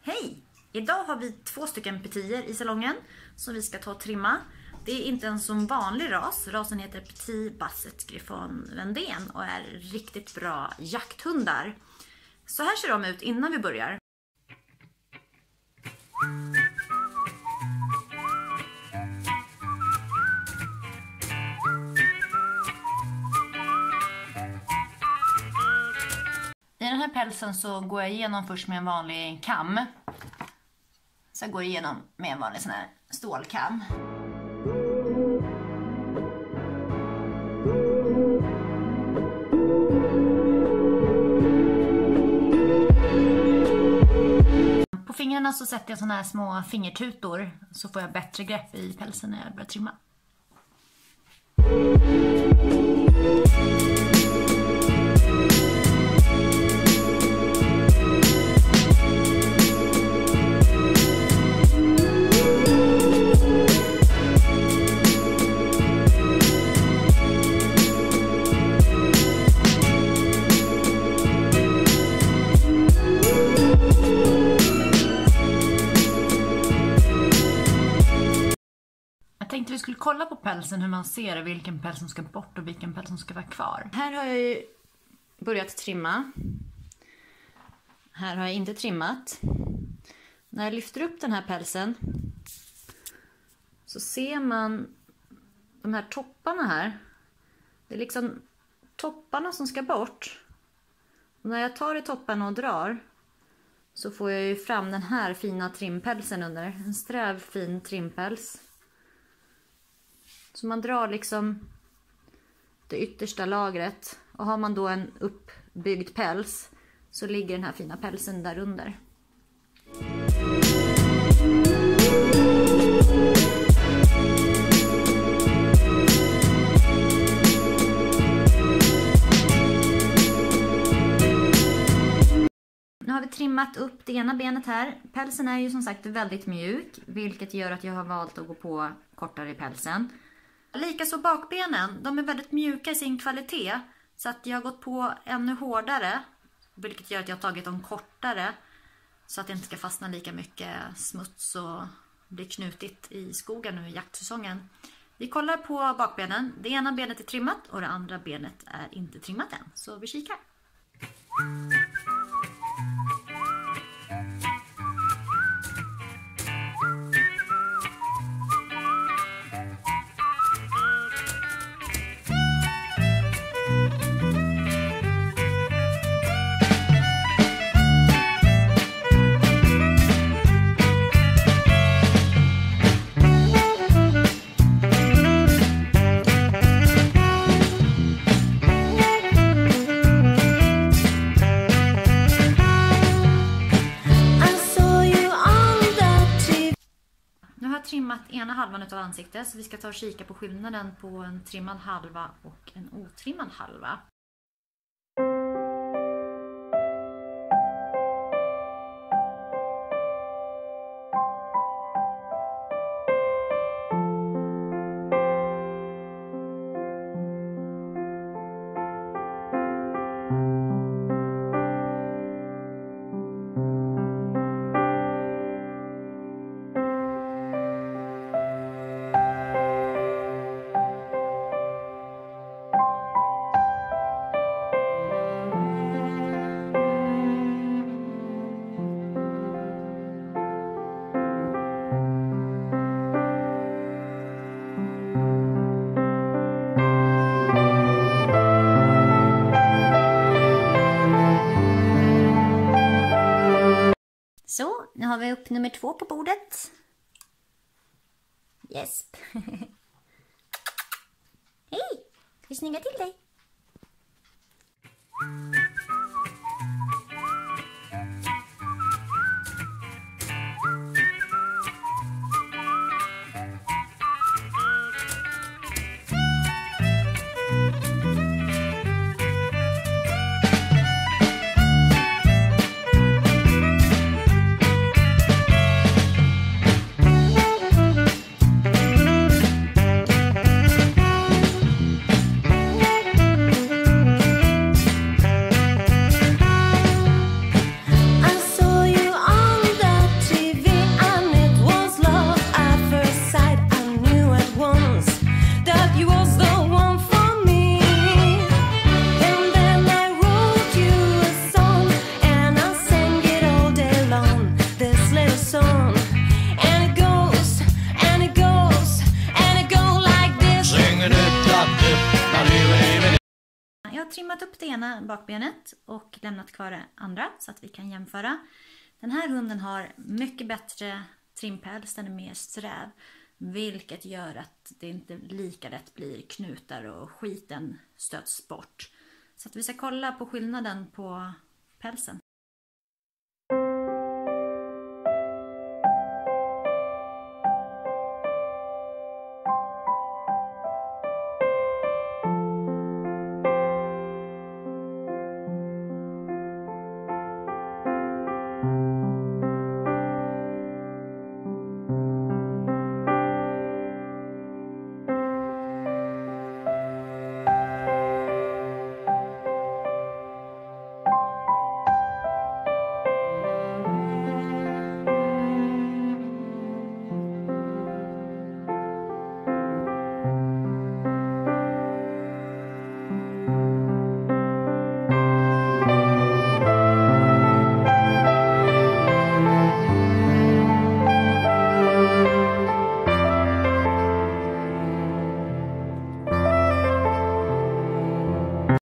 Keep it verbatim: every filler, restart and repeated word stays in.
Hej! Idag har vi två stycken petier i salongen som vi ska ta och trimma. Det är inte en sån vanlig ras. Rasen heter Petit Basset Griffon Vendén och är riktigt bra jakthundar. Så här ser de ut innan vi börjar. I den här pälsen så går jag igenom först med en vanlig kam. Så går jag igenom med en vanlig sån här stålkam. På fingrarna så sätter jag såna här små fingertutor så får jag bättre grepp i pälsen när jag börjar trimma. Jag tänkte vi skulle kolla på pälsen hur man ser vilken päls som ska bort och vilken päls som ska vara kvar. Här har jag ju börjat trimma. Här har jag inte trimmat. När jag lyfter upp den här pälsen så ser man de här topparna här. Det är liksom topparna som ska bort. Och när jag tar i topparna och drar så får jag ju fram den här fina trimpälsen under. En sträv fin trimpäls. Så man drar liksom det yttersta lagret och har man då en uppbyggd päls så ligger den här fina pälsen där under. Nu har vi trimmat upp det ena benet här. Pälsen är ju som sagt väldigt mjuk, vilket gör att jag har valt att gå på kortare i pälsen. Likaså bakbenen, de är väldigt mjuka i sin kvalitet så att jag har gått på ännu hårdare, vilket gör att jag har tagit dem kortare så att det inte ska fastna lika mycket smuts och bli knutigt i skogen nu i jaktsäsongen. Vi kollar på bakbenen, det ena benet är trimmat och det andra benet är inte trimmat än, så vi kikar. Trimmat ena halvan av ansiktet så vi ska ta och kika på skillnaden på en trimmad halva och en otrimmad halva. Så, nu har vi upp nummer två på bordet. Yes. Hej, ska vi snygga till dig? upp det ena bakbenet och lämnat kvar det andra så att vi kan jämföra. Den här hunden har mycket bättre trimpäls, den är mer sträv. Vilket gör att det inte lika lätt blir knutar och skiten stöts bort. Så att vi ska kolla på skillnaden på pälsen.